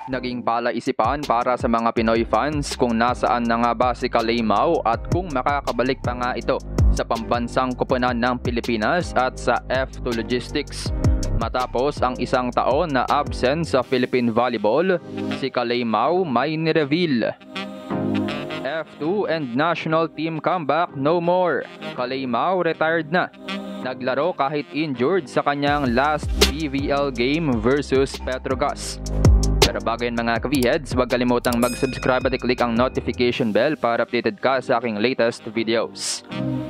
Naging palaisipan para sa mga Pinoy fans kung nasaan na nga ba si Kaley Mau at kung makakabalik pa nga ito sa pambansang koponan ng Pilipinas at sa F2 Logistics. Matapos ang isang taon na absent sa Philippine Volleyball, si Kaley Mau may nireveal. F2 and national team comeback no more. Kaley Mau retired na. Naglaro kahit injured sa kanyang last PVL game versus Petrogas. Pero bago yan mga ka-V-heads, huwag kalimutang mag-subscribe at i-click ang notification bell para updated ka sa aking latest videos.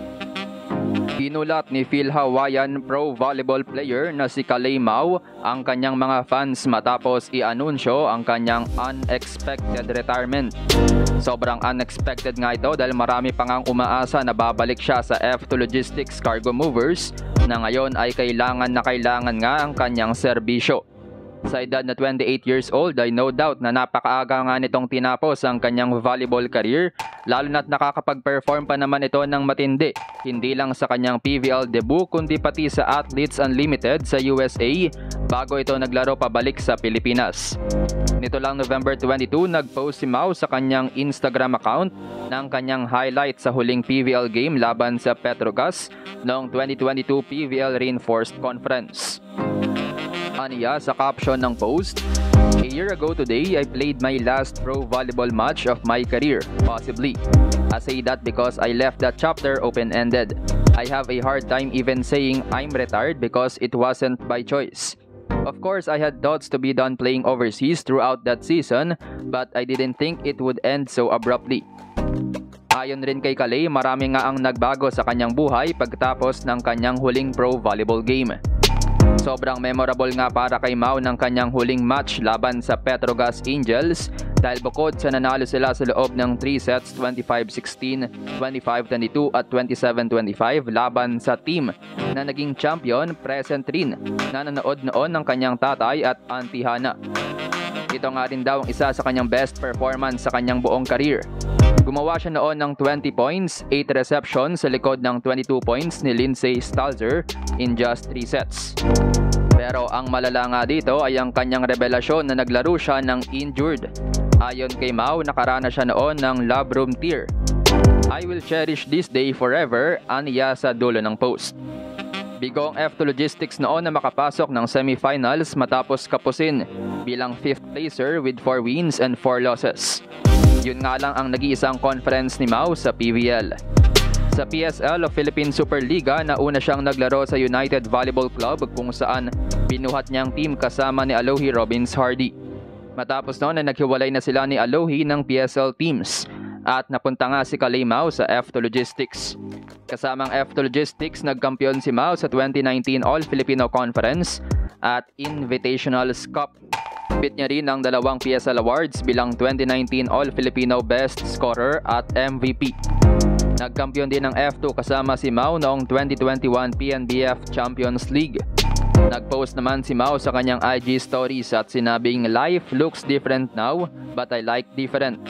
Inulat ni Phil Hawaiian pro volleyball player na si Kaley Mau ang kanyang mga fans matapos i-anunsyo ang kanyang unexpected retirement. Sobrang unexpected nga ito dahil marami pa ngang umaasa na babalik siya sa F2 Logistics Cargo Movers na ngayon ay kailangan nga ang kanyang serbisyo. Sa edad na 28 years old ay no doubt na napakaaga nga nitong tinapos ang kanyang volleyball career, lalo na't nakakapag-perform pa naman ito ng matindi, hindi lang sa kanyang PVL debut kundi pati sa Athletes Unlimited sa USA bago ito naglaro pabalik sa Pilipinas. Nito lang November 22, nag-post si Mau sa kanyang Instagram account ng kanyang highlight sa huling PVL game laban sa Petrogas noong 2022 PVL Reinforced Conference. Aniya sa caption ng post, "A year ago today, I played my last pro volleyball match of my career, possibly. I say that because I left that chapter open-ended. I have a hard time even saying I'm retired because it wasn't by choice. Of course, I had thoughts to be done playing overseas throughout that season, but I didn't think it would end so abruptly." Ayon rin kay Kaley, marami nga ang nagbago sa kanyang buhay pagkatapos ng kanyang huling pro volleyball game. Sobrang memorable nga para kay Mau ng kanyang huling match laban sa Petrogas Angels dahil bukod sa nanalo sila sa loob ng 3 sets 25-16, 25-22 at 27-25 laban sa team na naging champion, present rin na nanood noon ng kanyang tatay at auntie Hana. Ito nga rin daw ang isa sa kanyang best performance sa kanyang buong career. Gumawa siya noon ng 20 points, 8 receptions sa likod ng 22 points ni Lindsay Stalzer in just 3 sets. Pero ang malala nga dito ay ang kanyang revelasyon na naglaro siya ng injured. Ayon kay Mau, nakaranas siya noon ng love room tear. "I will cherish this day forever," aniya sa dulo ng post. Bigo ang F2 Logistics noon na makapasok ng semifinals matapos kapusin bilang 5th placer with 4 wins and 4 losses. Yun nga lang ang nag-iisang conference ni Mau sa PVL. Sa PSL o Philippine Superliga, nauna siyang naglaro sa United Volleyball Club kung saan binuhat niyang team kasama ni Alohi Robbins Hardy. Matapos noon ay naghiwalay na sila ni Alohi ng PSL teams at napunta nga si Kaley Mau sa F2 Logistics. Kasamang F2 Logistics, nagkampiyon si Mau sa 2019 All-Filipino Conference at Invitationals Cup. Bit niya rin ang 2 PSL Awards bilang 2019 All-Filipino Best Scorer at MVP. Nagkampiyon din ng F2 kasama si Mau noong 2021 PNBF Champions League. Nagpost naman si Mau sa kanyang IG stories at sinabing, "Life looks different now, but I like different."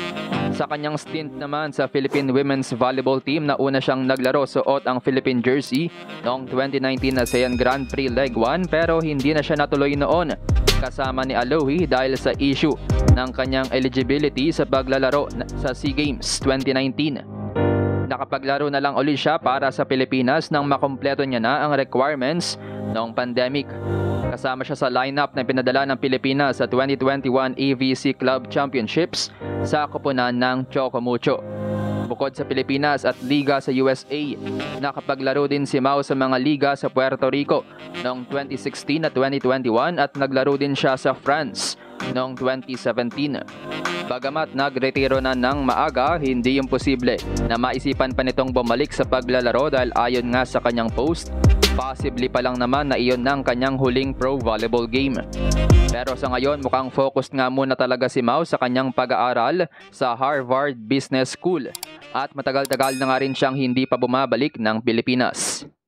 Sa kanyang stint naman sa Philippine Women's Volleyball Team, nauna siyang naglaro suot ang Philippine jersey noong 2019 ASEAN Grand Prix Leg 1 pero hindi na siya natuloy noon kasama ni Alohi dahil sa issue ng kanyang eligibility sa paglalaro sa SEA Games 2019. Nakapaglaro na lang ulit siya para sa Pilipinas nang makumpleto niya na ang requirements noong pandemic. Kasama siya sa lineup na pinadala ng Pilipinas sa 2021 AVC Club Championships sa koponan ng Chocomucho. Bukod sa Pilipinas at liga sa USA, nakapaglaro din si Mau sa mga liga sa Puerto Rico noong 2016 at 2021 at naglaro din siya sa France noong 2017. Bagamat nagretiro na ng maaga, hindi imposible na maisipan pa nitong bumalik sa paglalaro dahil ayon nga sa kanyang post, possibly pa lang naman na iyon ng kanyang huling pro volleyball game. Pero sa ngayon, mukhang focused nga muna talaga si Mau sa kanyang pag-aaral sa Harvard Business School at matagal-tagal na nga rin siyang hindi pa bumabalik ng Pilipinas.